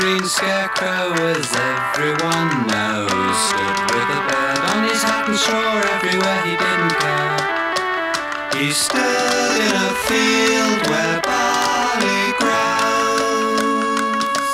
green scarecrow, as everyone knows, stood with a bird on his hat and straw everywhere he didn't care. He stood in a field where barley grows.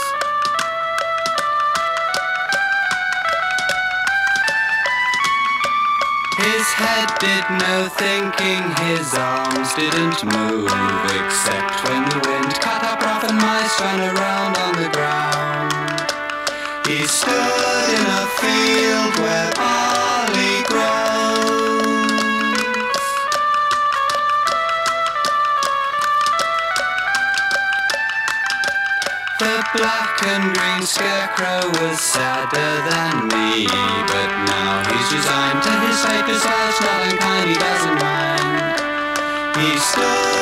His head did no thinking, his arms didn't move, except when the wind cut up rough and mice ran around on the ground. He stood in a field where barley grows. The black and green scarecrow was sadder than me, but now he's resigned to his fate, 'cause life's not unkind, he doesn't mind. He stood